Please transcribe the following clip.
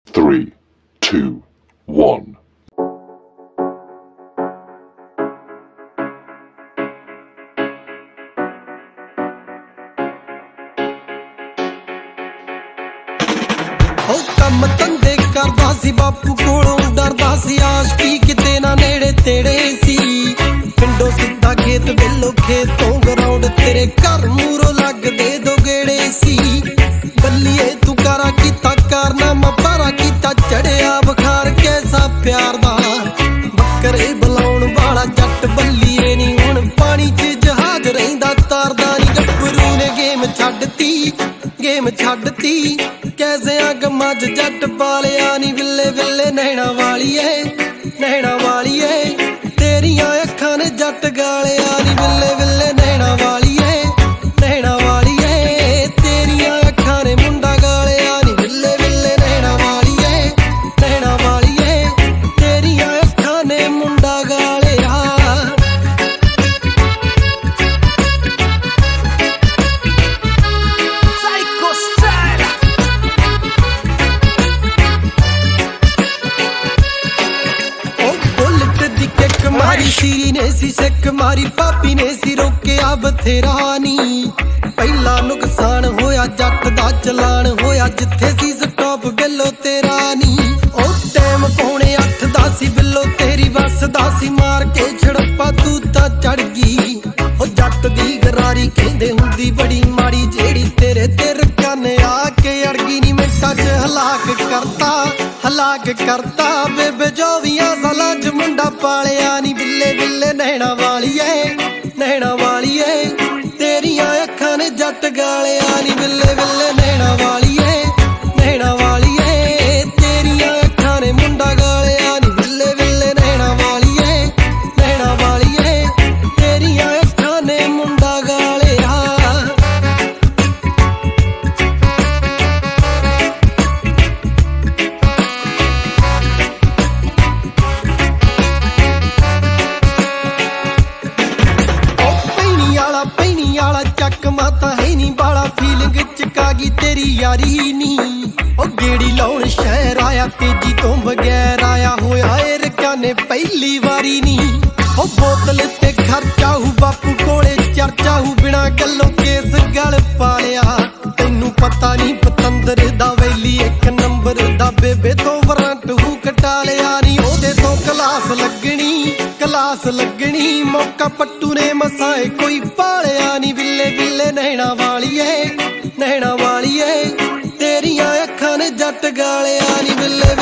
3, 2, 1. ਕੰਮ ਧੰਦੇ ਕਰਦਾ ਸੀ ਬਾਪੂ ਕੋਲੋਂ ਡਰਦਾ ਸੀ ਆਸ਼ਕੀ ਕਿਤੇ ਨਾ ਨੇੜੇ ਤੇੜੇ ਸੀ ਪਿੰਡੋਂ ਸਿੱਧਾ ਖੇਤ ਵੇਲੋ ਖੇਤੋਂ ਗਰਾਉਂਡ ਤੇਰੇ ਘਰ ਮੂਰੋਂ ਲੱਗਦੇ ਦੋ ਗੇੜੇ ਸੀ ਬੱਲੀਏ ਤੂੰ ਕਾਰਾ ਕੀਤਾ ਕਾਰਨਾਮਾ ਪਾਰਾ ਕੀਤਾ ਚੜਿਆ ਬੁਖਾਰ ਕੈਸਾ ਪਿਆਰ ਦਾ ਬੱਕਰੇ ਬੁਲਾਉਣ ਵਾਲਾ ਜੱਟ ਬੱਲੀਏ ਨੀ ਹੁਣ ਪਾਣੀ 'ਚ ਜਹਾਜ਼ ਰਹਿੰਦਾ ਤਾਰਦਾ ਨੀ ਗੱਭਰੂ ਨੇ ਗੇਮ ਛੱਡਤੀ ਕੈਸਿਆਂ ਗਮਾਂ 'ਚ ਜੱਟ ਪਾਲਿਆ ਨੀ ਵਿੱਲੇ ਵਿੱਲੇ ਨੈਣਾ ਵਾਲੀਏ ਤੇਰੀਆਂ ਅੱਖਾਂ ਨੇ ਜੱਟ ਗਾਲਿਆ ਨੀ ਵਿੱਲੇ ਵਿੱਲੇ ਨੈਣਾ ਵਾਲੀਏ ਤੇਰੀਆਂ ਅੱਖਾਂ ਨੇ ਮੁੰਡਾ ਗਾਲਿਆ ਨੀ ਵਿੱਲੇ ਵਿੱਲੇ ਨੈਣਾ ਵਾਲੀਏ ਤੇਰੀਆਂ ਅੱਖਾਂ ਨੇ ਮੁੰਡਾ ਗਾਲਿਆ ਮਾਰੀ ਸੀਰੀ ਨੇ ਸੀ ਸਿੱਕ ਮਾਰੀ ਪਾਪੀ ਨੇ ਸੀ ਰੋਕਿਆ ਬਥੇਰਾ ਨੀ ਪਹਿਲਾ ਨੁਕਸਾਨ ਹੋਇਆ ਜੱਟ ਦਾ ਚਲਾਨ ਹੋਇਆ ਜਿੱਥੇ ਸੀ ਸਟਾਪ ਬਿੱਲੋ ਤੇਰਾ ਨੀ ਉਹ ਟਾਈਮ ਪੌਣੇ 8 ਦਾ ਸੀ ਬਿੱਲੋ ਤੇਰੀ ਬੱਸ ਦਾ ਸੀ ਮਾਰ ਕੇ ਛੜਪਾ ਤੂੰ ਤਾਂ ਚੜ ਗਈ ਉਹ ਜੱਟ ਦੀ ਗਰਾਰੀ ਕਹਿੰਦੇ ਹੁੰਦੀ ਬੜੀ ਮਾੜੀ ਜਿਹੜੀ ਤੇਰੇ ਤੇ ਰਕਾਨੇ ਆ ਕੇ ਅੜ ਗਈ ਨੀ ਮਿੰਟਾਂ 'ਚ ਹਲਾਕ ਕਰਤਾ ਬੇਬੇ 24 ਸਾਲਾਂ 'ਚ ਮੁੰਡਾ ਪਾਲਿਆ ਨੀ ਵਿੱਲੇ ਵਿੱਲੇ ਨੈਣਾ ਵਾਲੀਏ ਤੇਰੀਆਂ ਅੱਖਾਂ ਨੇ ਜੱਟ ਗਾਲਿਆ ਨੀ ਵਿੱਲੇ ਵਿੱਲੇ ਨੈਣਾ ਵਾਲੀਏ ਤੇਰੀਆਂ ਅੱਖਾਂ ਨੇ ਮੁੰਡਾ ਗਾਲਿਆ ਨੀ ਵਿੱਲੇ ਵਿੱਲੇ ਨੈਣਾ ਵਾਲੀਏ ਤੇਰੀਆਂ ਅੱਖਾਂ ਨੇ ਮੁੰਡਾ ਗਾਲਿਆ ਚੱਕ ਮਾਤਾ ਹੈ ਨੀ ਬਾਲਾ ਫੀਲਿੰਗ ਚਕਾ ਗਈ ਤੇਰੀ ਯਾਰੀ ਨੀ ਉਹ ਗੇੜੀ ਲਾਉਣ ਸ਼ਹਿਰ ਆਇਆ ਤੇਜੀ ਤੋਂ ਬਗੈਰ ਆਇਆ ਹੋਇਆ ਏ ਰਕਾਨੇ ਪਹਿਲੀ ਵਾਰੀ ਨੀ ਉਹ ਬੋਤਲ ਤੇ ਖਰਚਾ ਹੂ ਬਾਪੂ ਕੋਲੇ ਚਰਚਾ ਹੂ ਬਿਨਾ ਗੱਲੋਂ ਕੇਸ ਗਲ ਪਾਲਿਆ ਤੈਨੂੰ ਪਤਾ ਨੀ ਪਤੰਦਰ ਦਾ ਵੈਲੀ 1 ਨੰਬਰ ਦਾ ਬੇਬੇ ਤੋਂ ਵਾਰੰਟ ਹੂ ਕਟਾ ਲਿਆ ਨੀ ਉਹਦੇ ਤੋਂ ਕਲਾਸ ਲੱਗਣੀ ਮੌਕਾ ਪੱਟੂ ਨੇ ਮਸਾਏ ਕੋਈ ਪਾਲਿਆ ਨੀ ਵਿੱਲੇ ਵਿੱਲੇ ਨੈਣਾ ਵਾਲੀਏ ਤੇਰੀਆਂ ਅੱਖਾਂ ਨੇ ਜੱਟ ਗਾਲਿਆ ਨੀ ਵਿੱਲੇ